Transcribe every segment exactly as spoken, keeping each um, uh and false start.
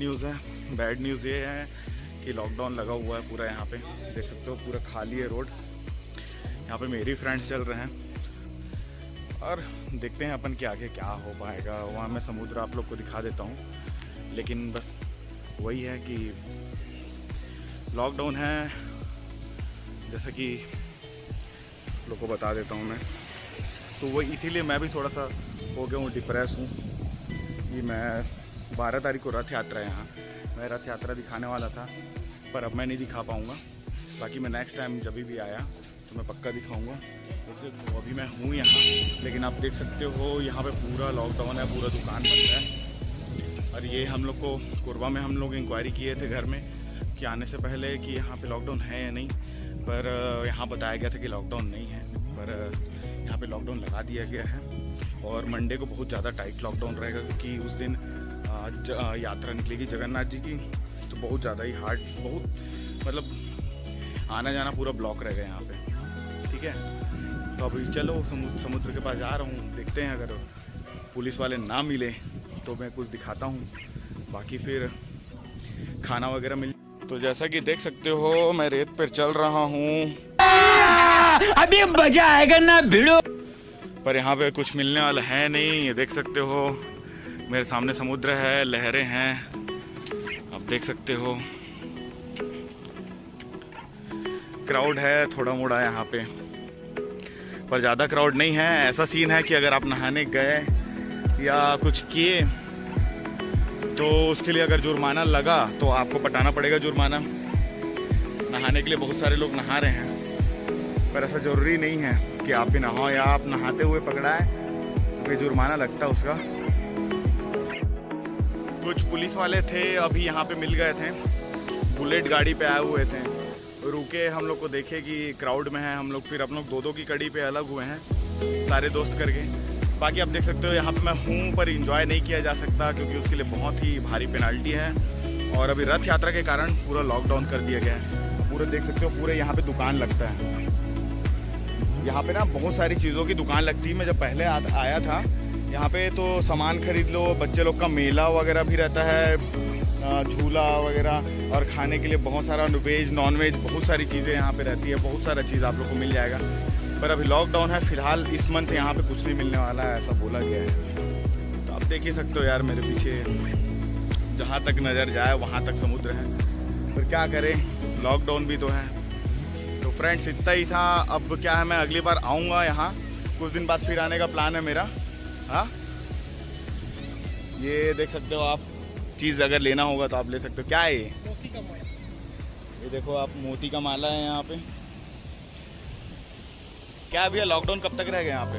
News है। Bad news ये है कि लॉकडाउन लगा हुआ है पूरा, यहाँ पे देख सकते हो पूरा खाली है रोड। यहाँ पे मेरी फ्रेंड्स चल रहे हैं और देखते हैं अपन के आगे क्या हो पाएगा। वहाँ मैं समुद्र आप लोग को दिखा देता हूँ, लेकिन बस वही है कि लॉकडाउन है, जैसा कि लोग को बता देता हूँ मैं। तो वो इसीलिए मैं भी थोड़ा सा हो गया हूँ, डिप्रेस हूँ कि मैं बारह तारीख को रथ यात्रा है यहाँ, मैं रथ यात्रा दिखाने वाला था पर अब मैं नहीं दिखा पाऊँगा। बाकी मैं नेक्स्ट टाइम जब भी आया तो मैं पक्का दिखाऊँगा। तो अभी मैं हूँ यहाँ, लेकिन आप देख सकते हो यहाँ पे पूरा लॉकडाउन है, पूरा दुकान बंद है। और ये हम लोग को कोरबा में हम लोग इंक्वायरी किए थे घर में कि आने से पहले कि यहाँ पे लॉकडाउन है या नहीं, पर यहाँ बताया गया था कि लॉकडाउन नहीं है, पर यहाँ पे लॉकडाउन लगा दिया गया है। और मंडे को बहुत ज़्यादा टाइट लॉकडाउन रहेगा क्योंकि उस दिन यात्रा निकलेगी जगन्नाथ जी की, तो बहुत ज़्यादा ही हार्ड, बहुत मतलब आना जाना पूरा ब्लॉक रहेगा यहाँ पे। ठीक है, तो अभी चलो समुद्र समुद्र के पास जा रहा हूँ, देखते हैं अगर पुलिस वाले ना मिले तो मैं कुछ दिखाता हूँ, बाकी फिर खाना वगैरह मिल। तो जैसा कि देख सकते हो मैं रेत पर चल रहा हूँ, अभी मजा आएगा ना भिड़ो। पर यहाँ पे कुछ मिलने वाला है नहीं। ये देख सकते हो मेरे सामने समुद्र है, लहरें हैं, आप देख सकते हो। क्राउड है थोड़ा मोड़ा यहाँ पे, पर ज़्यादा क्राउड नहीं है। ऐसा सीन है कि अगर आप नहाने गए या कुछ किए तो उसके लिए अगर जुर्माना लगा तो आपको पटाना पड़ेगा जुर्माना। नहाने के लिए बहुत सारे लोग नहा रहे हैं, पर ऐसा ज़रूरी नहीं है कि आप भी नहाओ या आप नहाते हुए पकड़ाए तो जुर्माना लगता है उसका। कुछ पुलिस वाले थे अभी यहाँ पे मिल गए थे, बुलेट गाड़ी पे आए हुए थे, रुके हम लोग को देखे कि क्राउड में है हम लोग, फिर हम लोग दो दो की कड़ी पे अलग हुए हैं सारे दोस्त करके। बाकी आप देख सकते हो यहाँ पे मैं हूँ, पर एंजॉय नहीं किया जा सकता क्योंकि उसके लिए बहुत ही भारी पेनाल्टी है। और अभी रथ यात्रा के कारण पूरा लॉकडाउन कर दिया गया है। पूरे देख सकते हो पूरे यहाँ पे दुकान लगता है, यहाँ पे ना बहुत सारी चीज़ों की दुकान लगती है। मैं जब पहले आ, आया था यहाँ पे तो सामान खरीद लो, बच्चे लोग का मेला वगैरह भी रहता है, झूला वगैरह, और खाने के लिए बहुत सारा वेज नॉन वेज बहुत सारी चीज़ें यहाँ पे रहती है, बहुत सारा चीज़ आप लोग को मिल जाएगा। पर अभी लॉकडाउन है फिलहाल, इस मंथ यहाँ पे कुछ नहीं मिलने वाला है ऐसा बोला गया है। तो आप देख ही सकते हो यार मेरे पीछे, जहाँ तक नज़र जाए वहाँ तक समुद्र है, पर क्या करें लॉकडाउन भी तो है। तो फ्रेंड्स इतना ही था। अब क्या है मैं अगली बार आऊँगा यहाँ, कुछ दिन बाद फिर आने का प्लान है मेरा। हाँ ये देख सकते हो आप, चीज़ अगर लेना होगा तो आप ले सकते हो। क्या है ये? मोती का माला। ये देखो आप, मोती का माला है यहाँ पे। क्या भैया लॉकडाउन कब तक रहेगा यहाँ पे?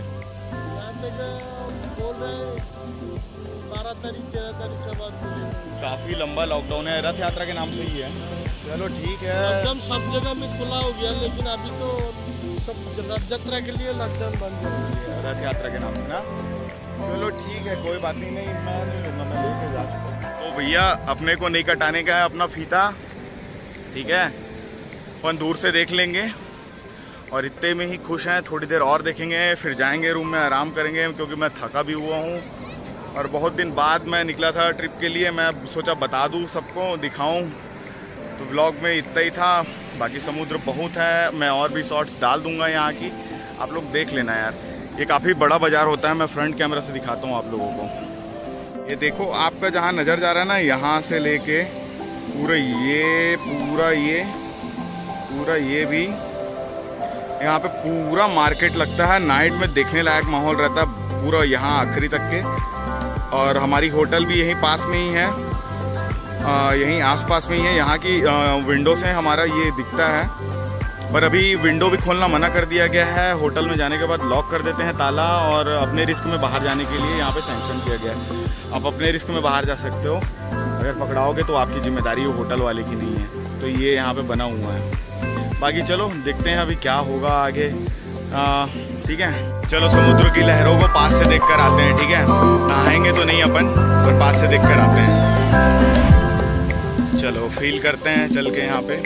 बोल रहे बारह तारीख तेरह तारीख के बाद। काफी लंबा लॉकडाउन है, रथ यात्रा के नाम से ही है। चलो ठीक है, लॉकडाउन सब जगह में खुला हो गया, लेकिन अभी तो सब रथ यात्रा के लिए लॉकडाउन बंद हो गया, रथ यात्रा के नाम से ना। चलो ठीक है, कोई बात नहीं, नहीं मैं नहीं लूंगा, मैं लेके जा सकता हूँ। तो भैया अपने को नहीं कटाने का है अपना फीता, ठीक है, अपन दूर से देख लेंगे और इतने में ही खुश हैं। थोड़ी देर और देखेंगे फिर जाएंगे रूम में, आराम करेंगे क्योंकि मैं थका भी हुआ हूँ और बहुत दिन बाद मैं निकला था ट्रिप के लिए। मैं सोचा बता दूँ सबको, दिखाऊँ। तो व्लॉग में इतना ही था, बाकी समुद्र बहुत है, मैं और भी शॉट्स डाल दूंगा यहाँ की, आप लोग देख लेना यार। ये काफ़ी बड़ा बाजार होता है, मैं फ्रंट कैमरा से दिखाता हूँ आप लोगों को। ये देखो आपका जहाँ नज़र जा रहा है ना, यहाँ से लेके पूरा ये पूरा ये पूरा ये भी, यहाँ पे पूरा मार्केट लगता है। नाइट में देखने लायक माहौल रहता है पूरा यहाँ आखिरी तक के। और हमारी होटल भी यहीं पास में ही है, आ, यहीं आसपास में ही है। यहाँ की विंडो से हमारा ये दिखता है, पर अभी विंडो भी खोलना मना कर दिया गया है। होटल में जाने के बाद लॉक कर देते हैं ताला, और अपने रिस्क में बाहर जाने के लिए यहाँ पे सैंक्शन किया गया है। आप अपने रिस्क में बाहर जा सकते हो, अगर पकड़ाओगे तो आपकी जिम्मेदारी वो होटल वाले की नहीं है। तो ये यहाँ पे बना हुआ है। बाकी चलो देखते हैं अभी क्या होगा आगे। ठीक है, चलो समुद्र की लहरों को पास से देख कर आते हैं। ठीक है, नहाएंगे तो नहीं अपन, पर पास से देख कर आते हैं। चलो फील करते हैं चल के। यहाँ पे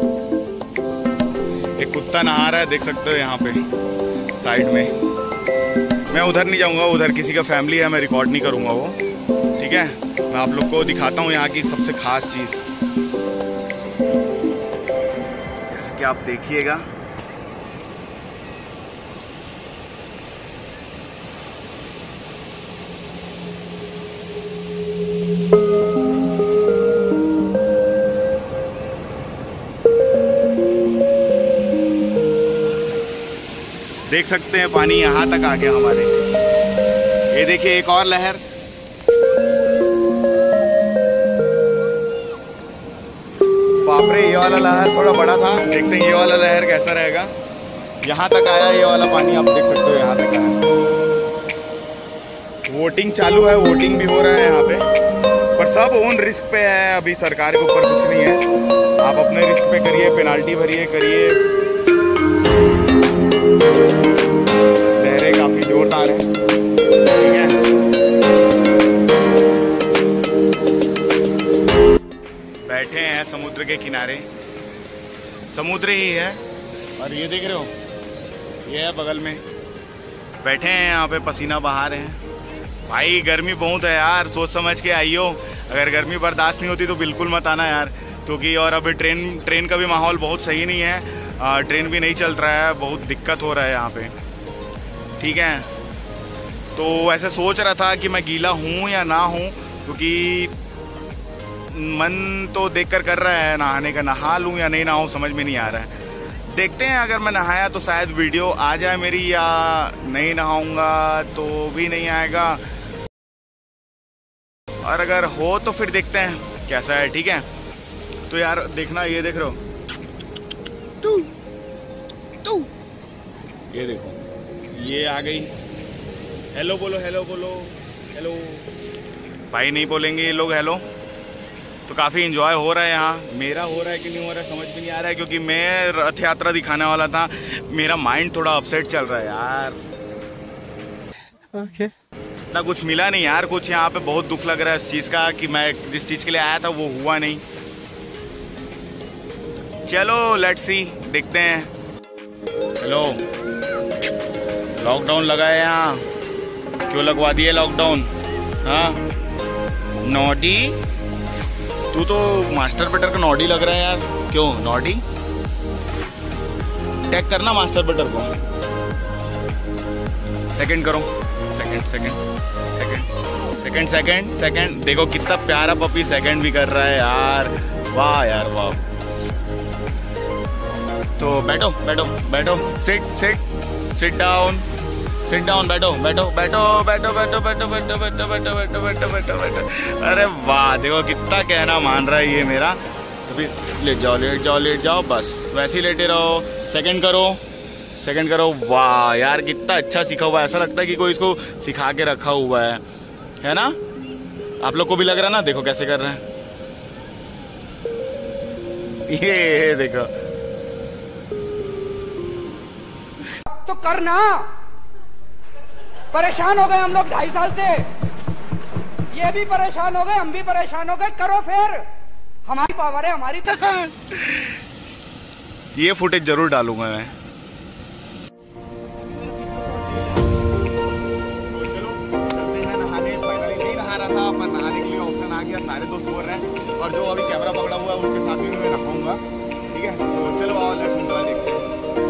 एक कुत्ता नहा रहा है, देख सकते हो यहाँ पे साइड में। मैं उधर नहीं जाऊंगा, उधर किसी का फैमिली है, मैं रिकॉर्ड नहीं करूंगा वो। ठीक ठीक है, मैं आप लोग को दिखाता हूँ यहाँ की सबसे खास चीज कि आप देखिएगा। देख सकते हैं पानी यहाँ तक आ गया हमारे। ये देखिए एक और लहर। बाप रे, ये वाला लहर थोड़ा बड़ा था। देखते हैं ये वाला लहर कैसा रहेगा। यहाँ तक आया ये वाला पानी, आप देख सकते हो यहाँ तक आया। वोटिंग चालू है, वोटिंग भी हो रहा है यहाँ पे, पर सब ओन रिस्क पे है। अभी सरकार के ऊपर कुछ नहीं है, आप अपने रिस्क पे करिए, पेनाल्टी भरिए, करिए। लहरें काफी जोरदार है, ठीक है। बैठे हैं समुद्र के किनारे, समुद्र ही है। और ये देख रहे हो, ये है बगल में। बैठे हैं यहाँ पे, पसीना बहा रहे हैं। भाई गर्मी बहुत है यार, सोच समझ के आइयो। अगर गर्मी बर्दाश्त नहीं होती तो बिल्कुल मत आना यार, क्योंकि और अभी ट्रेन ट्रेन का भी माहौल बहुत सही नहीं है। आ, ट्रेन भी नहीं चल रहा है, बहुत दिक्कत हो रहा है यहाँ पे, ठीक है। तो ऐसे सोच रहा था कि मैं गीला हूँ या ना हूँ, क्योंकि मन तो देखकर कर रहा है नहाने का। नहा लूँ या नहीं नहाऊँ समझ में नहीं आ रहा है। देखते हैं, अगर मैं नहाया तो शायद वीडियो आ जाए मेरी, या नहीं नहाऊंगा तो भी नहीं आएगा। और अगर हो तो फिर देखते हैं कैसा है, ठीक है। तो यार देखना, ये देख रहे हो तू तू ये देखो, ये आ गई। हेलो बोलो, हेलो बोलो, हेलो। भाई नहीं बोलेंगे ये लोग हेलो। तो काफी एंजॉय हो रहा है यहाँ। मेरा हो रहा है कि नहीं हो रहा है समझ भी नहीं आ रहा है, क्योंकि मैं रथ यात्रा दिखाने वाला था। मेरा माइंड थोड़ा अपसेट चल रहा है यार। ओके, इतना कुछ मिला नहीं यार। कुछ यहाँ पे बहुत दुख लग रहा है इस चीज का, कि मैं जिस चीज के लिए आया था वो हुआ नहीं। चलो लेट्स सी, देखते हैं। हेलो, लॉकडाउन लगा है यहाँ, क्यों लगवा दिए लॉकडाउन? हाँ नॉडी, तू तो मास्टर बटर का नॉडी लग रहा है यार। क्यों नॉडी? टैग करना मास्टर बटर को। सेकंड करो, second second second second second second. देखो कितना प्यारा पपी सेकंड भी कर रहा है यार। वाह यार वाह। तो बैठो बैठो बैठो, sit sit sit down sit down, बैठो बैठो बैठो बैठो बैठो बैठो बैठो बैठो बैठो बैठो बैठो बैठो बैठो। अरे वाह, देखो कितना कहना मान रहा है ये मेरा। तो फिर लेट जाओ लेट जाओ लेट जाओ, बस वैसे ही लेटे रहो। सेकंड करो सेकंड करो। वाह यार, कितना अच्छा सीखा हुआ है। ऐसा लगता है कि कोई इसको सिखा के रखा हुआ है, है ना? आप लोग को भी लग रहा है ना? देखो कैसे कर रहे हैं ये, देखो। तो करना, परेशान हो गए हम लोग ढाई साल से। ये भी परेशान हो गए, हम भी परेशान हो गए। करो फिर, हमारी पावर है हमारी। ये फुटेज जरूर डालूंगा मैं। था पर नहाने के लिए ऑप्शन आ गया, सारे दोस्त बोल रहे हैं। और जो अभी कैमरा पकड़ा हुआ है उसके साथ भी मैं नहाऊंगा, ठीक है। तो चलो आओ लेट्स एंजॉय, देखते हैं।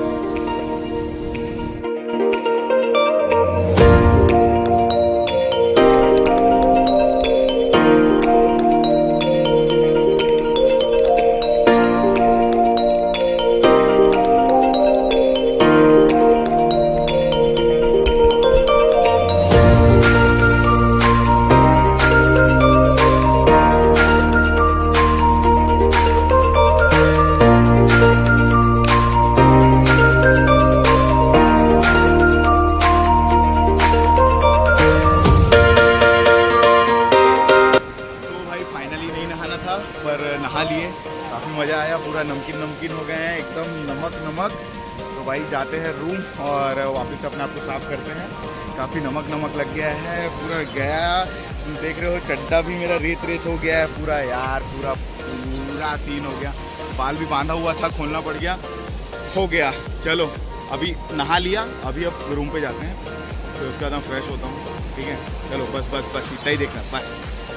पर नहा लिए, काफ़ी मज़ा आया। पूरा नमकीन नमकीन हो गए हैं, एकदम नमक नमक। तो भाई जाते हैं रूम और वापस अपने आप को साफ करते हैं। काफ़ी नमक नमक लग गया है, पूरा गया। तुम देख रहे हो चड्डा भी मेरा रेत रेत हो गया है पूरा यार, पूरा पूरा सीन हो गया। बाल भी बांधा हुआ था, खोलना पड़ गया, हो गया। चलो अभी नहा लिया, अभी अब रूम पे जाते हैं, फिर उसके बाद मैं फ्रेश होता हूँ, ठीक है। चलो बस बस बस इतना ही देखना, bye.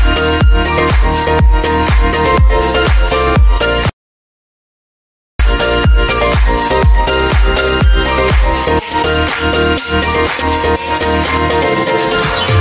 We'll be right back.